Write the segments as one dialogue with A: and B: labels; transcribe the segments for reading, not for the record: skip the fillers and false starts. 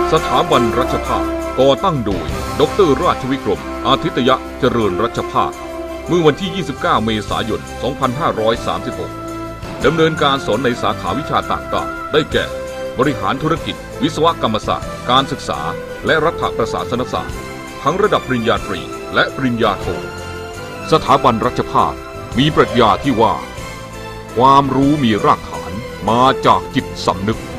A: สถาบันรัชภาก่อตั้งโดยดร.ราชวิกรมอาทิตยเจริญรัชภาเมื่อวันที่ 29 เมษายน 2536 ดำเนินการสอนในสาขาวิชาต่างๆได้แก่บริหารธุรกิจวิศวกรรมศาสตร์การศึกษาและรัฐประศาสนศาสตร์ทั้งระดับปริญญาตรีและปริญญาโทสถาบันรัชภามีปรัชญาที่ว่าความรู้มีรากฐานมาจากจิตสำนึก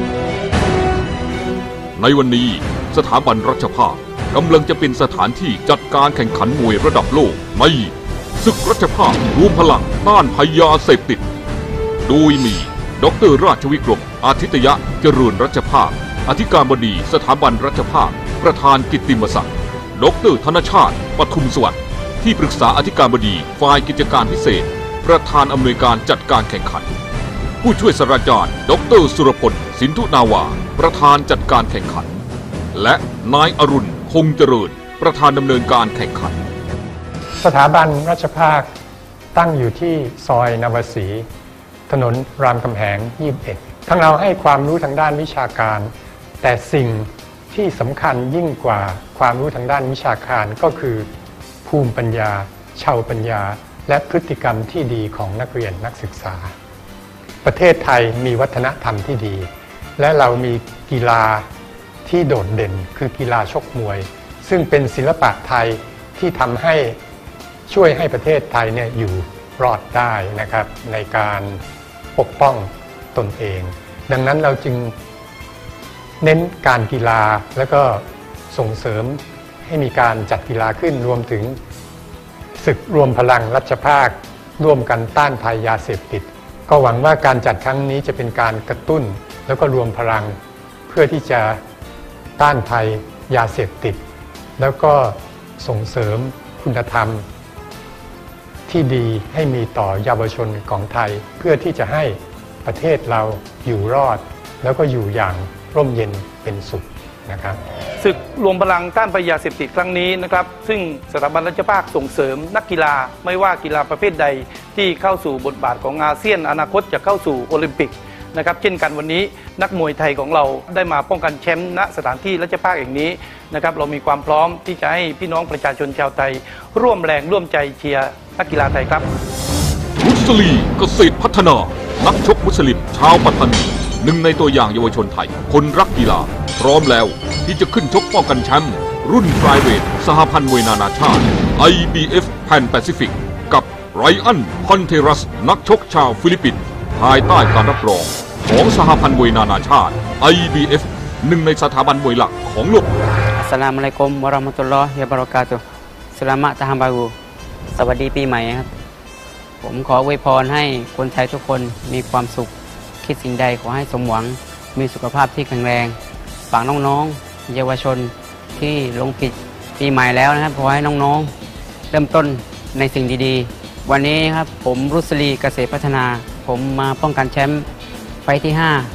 A: ในวันนี้สถาบันรัชภา กำลังจะเป็นสถานที่จัดการแข่งขันมวยระดับโลกในศึกรัชภาครวมพลังต้านภัยยาเสพติดโดยมีดร.ราชวิกรมอาทิตยเจริญรัชภาคอธิการบดีสถาบันรัชภาคประธานกิตติมศักดิ์ดร.ธนชาติปทุมสวัสดิ์ที่ปรึกษาอธิการบดีฝ่ายกิจการพิเศษประธานอำนวยการจัดการแข่งขันผู้ช่วยศาสตราจารย์ดร.สุรพลสินธุนาวาประธานจัดการแข่งขันและนายอรุณคงเจริญประธานดำเนินการแข่งขัน
B: สถาบันรัชภาคตั้งอยู่ที่ซอยนวศรีถนนรามคำแหง 21 ทั้งเราให้ความรู้ทางด้านวิชาการแต่สิ่งที่สำคัญยิ่งกว่าความรู้ทางด้านวิชาการก็คือภูมิปัญญาชาวปัญญาและพฤติกรรมที่ดีของนักเรียนนักศึกษาประเทศไทยมีวัฒนธรรมที่ดีและเรามีกีฬาที่โดดเด่นคือกีฬาชกมวยซึ่งเป็นศิลปะไทยที่ทำให้ช่วยให้ประเทศไทยเนี่ยอยู่รอดได้นะครับในการปกป้องตนเองดังนั้นเราจึงเน้นการกีฬาแล้วก็ส่งเสริมให้มีการจัดกีฬาขึ้นรวมถึงศึกรวมพลังรัชภาคร่วมกันต้านภัยยาเสพติดก็หวังว่าการจัดครั้งนี้จะเป็นการกระตุ้นแล้วก็รวมพลังเพื่อที่จะต้านภัยยาเสพติดแล้วก็ส่งเสริมคุณธรรมที่ดีให้มีต่อเยาวชนของไทยเพื่อที่จะให้ประเทศเราอยู่รอดแล้วก็อยู่อย่างร่มเย็นเป็นสุขนะครับ
C: ศึกรวมพลังต้านภัยยาเสพติดครั้งนี้นะครับซึ่งสถาบันรัชภาคส่งเสริมนักกีฬาไม่ว่ากีฬาประเภทใดที่เข้าสู่บทบาทของอาเซียนอนาคตจะเข้าสู่โอลิมปิกนะครับเช่นกันวันนี้นักมวยไทยของเราได้มาป้องกันแชมป์ณสถานที่รัชภาคแห่งนี้นะครับเรามีความพร้อมที่จะให้พี่น้องประชาชนชาวไทยร่วมแรงร่วมใจเชียร์นักกีฬาไทยครับ
A: มุสลีเกษตรพัฒนานักชกมุสลิมชาวปัตตานีหนึ่งในตัวอย่างเยาวชนไทยคนรักกีฬาพร้อมแล้วที่จะขึ้นชกป้องกันแชมป์รุ่นไฟเวทสหพันธ์มวยนานาชาติ IBF Pan Pacific กับไรอันคอนเทรัสนักชกชาวฟิลิปปินส์ภายใต้การรับรองของสหพันธ์มวยนานาชาติ IBF หนึ่งในสถาบันมวยหลักของโลก
D: อัสสลามุอะลัยกุมวะเราะห์มะตุลลอฮิวะบะเราะกาตุฮ์สลามะตะฮัมบารูสวัสดีปีใหม่ครับผมขออวยพรให้คนไทยทุกคนมีความสุขคิดสิ่งใดขอให้สมหวังมีสุขภาพที่แข็งแรงฝากน้องๆเยาวชนที่ลงผิดปีใหม่แล้วนะครับขอให้น้องๆเริ่มต้นในสิ่งดีๆวันนี้ครับผมรุสลีเกษตรพัฒนาผมมาป้องกันแชมป์ไฟที่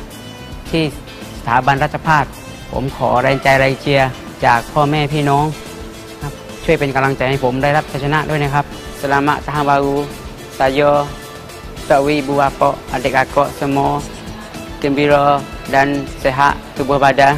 D: 5ที่สถาบันรัชภาคผมขอแรงใจแรงเชียร์จากพ่อแม่พี่น้องครับช่วยเป็นกำลังใจให้ผมได้รับชัยชนะด้วยนะครับสลามะตะฮัมบารูsaya tak ibu bapa adik kakak semua gembira dan sehat tubuh badan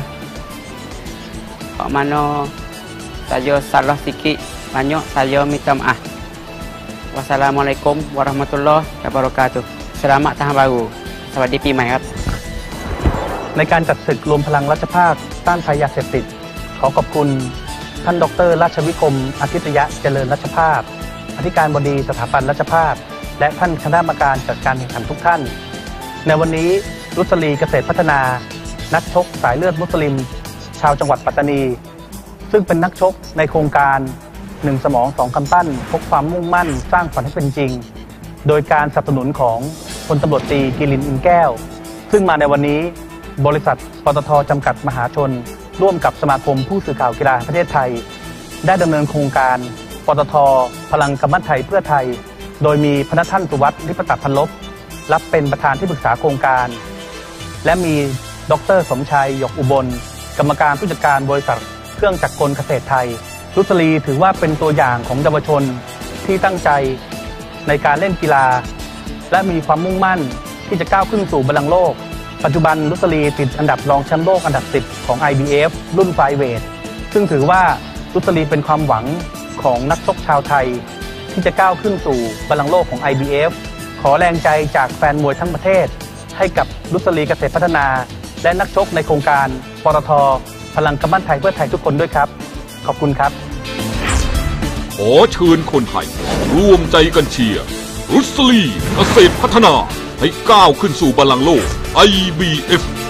D: Pak mana saya salah sikit banyak saya minta maaf Wassalamualaikum warahmatullahi wabarakatuh Selamat Tahun Baru สวัสดีปีใหม่ครับ
C: ในการจัดศึกรวมพลังรัชภาคต้านภัยยาเสพติดขอขอบคุณท่านดร.ราชวิกรมอาทิตยเจริญรัชภาคอธิการบดีสถาบันรัชภาคและท่านคณะกรรมการจัดการแข่งขันทุกท่านในวันนี้รุสลีเกษตรพัฒนานักชกสายเลือดมุสลิมชาวจังหวัดปัตตานีซึ่งเป็นนักชกในโครงการ1 สมอง 2 กำปั้นพกความมุ่งมั่นสร้างฝันให้เป็นจริงโดยการสนับสนุนของพลตำรวจตรีกิรินทร์อินแก้วซึ่งมาในวันนี้บริษัทปตท.จำกัดมหาชนร่วมกับสมาคมผู้สื่อข่าวกีฬาแห่งประเทศไทยได้ดำเนินโครงการปตท.พลังกำปั้นไทยเพื่อไทยโดยมีพระท่านสุวัฒน์ลิปตพันลบรับเป็นประธานที่ปรึกษาโครงการและมีดร.สมชัยหยกอุบลกรรมการผู้จัดการบริษัทเครื่องจักรกลเกษตรไทยรุสลีถือว่าเป็นตัวอย่างของเยาวชนที่ตั้งใจในการเล่นกีฬาและมีความมุ่งมั่นที่จะก้าวขึ้นสู่บัลลังก์โลกปัจจุบันรุสลีติดอันดับรองแชมป์โลกอันดับ 10 ของ IBF รุ่นไฟเวทซึ่งถือว่ารุสลีเป็นความหวังของนักชกชาวไทยที่จะก้าวขึ้นสู่บัลลังก์โลกของ IBF ขอแรงใจจากแฟนมวยทั้งประเทศให้กับรุสลีเกษตรพัฒนาและนักชกในโครงการปตท.พลังกำมั่นไทยเพื่อไทยทุกคนด้วยครับขอบคุณครับ
A: ขอเชิญคนไทยร่วมใจกันเชียร์รุสลีเกษตรพัฒนาให้ก้าวขึ้นสู่บัลลังก์โลก IBF